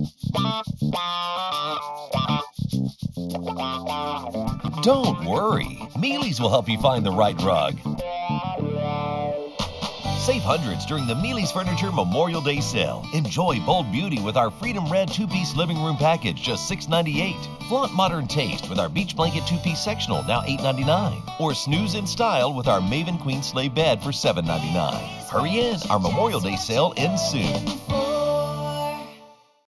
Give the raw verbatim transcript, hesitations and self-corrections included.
Don't worry, Mealey's will help you find the right rug. Save hundreds during the Mealey's Furniture Memorial Day sale. Enjoy bold beauty with our Freedom Red two-piece living room package, just six ninety-eight. Flaunt modern taste with our beach blanket two-piece sectional, now eight ninety-nine. Or snooze in style with our Maven Queen sleigh bed for seven ninety-nine. Hurry in, our Memorial Day sale ends soon.